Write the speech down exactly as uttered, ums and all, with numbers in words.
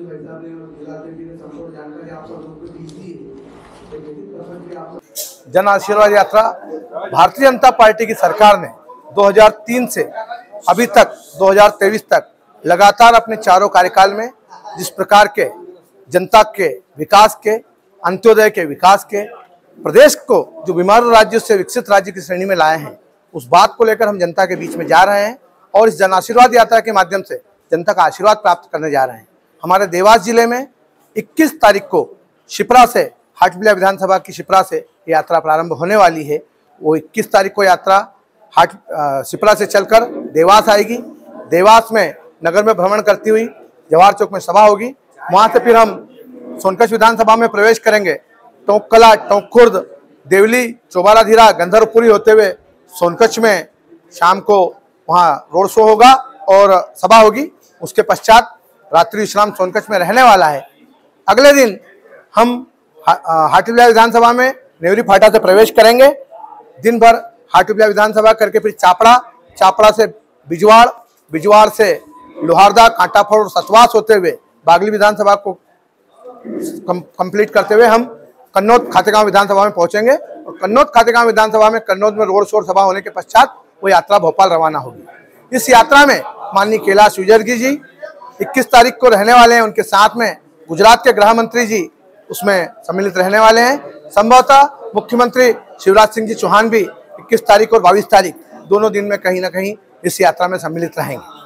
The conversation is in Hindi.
भाई साहब ने और जिला अध्यक्ष ने संपूर्ण जानकारी आप सब लोग को दी थी। जन आशीर्वाद यात्रा भारतीय जनता पार्टी की सरकार ने दो हज़ार तीन से अभी तक दो हज़ार तेईस तक लगातार अपने चारों कार्यकाल में जिस प्रकार के जनता के विकास के, अंत्योदय के विकास के, प्रदेश को जो बीमार राज्यों से विकसित राज्य की श्रेणी में लाए हैं, उस बात को लेकर हम जनता के बीच में जा रहे हैं और इस जन आशीर्वाद यात्रा के माध्यम से जनता का आशीर्वाद प्राप्त करने जा रहे हैं। हमारे देवास जिले में इक्कीस तारीख को शिप्रा से, हाटपिपलिया विधानसभा की शिप्रा से यात्रा प्रारंभ होने वाली है। वो इक्कीस तारीख को यात्रा हाट शिप्रा से चलकर देवास आएगी। देवास में नगर में भ्रमण करती हुई जवाहर चौक में सभा होगी। वहाँ से फिर हम सोनकच्छ विधानसभा में प्रवेश करेंगे। टोंक कला, टोंक खुर्द, देवली, चौबारा धीरा, गंधर्वपुरी होते हुए सोनकच्छ में शाम को वहाँ रोड शो होगा और सभा होगी। उसके पश्चात रात्रि विश्राम सोनकच्छ में रहने वाला है। अगले दिन हम हाटपिपलिया विधानसभा में नेवरी फाटा से प्रवेश करेंगे। दिन भर हाटपिपलिया विधानसभा करके फिर चापड़ा, चापड़ा से बिजवाड़, बिजवाड़ से लोहारदा, कांटाफोड़ और सतवास होते हुए बागली विधानसभा को कम, कंप्लीट करते हुए हम कन्नौज खातेगांव विधानसभा में पहुंचेंगे और कन्नौज खातेगांव विधानसभा में कन्नौज में रोड शो सभा होने के पश्चात वो यात्रा भोपाल रवाना होगी। इस यात्रा में माननीय कैलाश विजयवर्गीय जी इक्कीस तारीख को रहने वाले हैं। उनके साथ में गुजरात के गृह मंत्री जी उसमें सम्मिलित रहने वाले हैं। संभवतः मुख्यमंत्री शिवराज सिंह जी चौहान भी इक्कीस तारीख और बाईस तारीख दोनों दिन में कहीं ना कहीं इस यात्रा में सम्मिलित रहेंगे।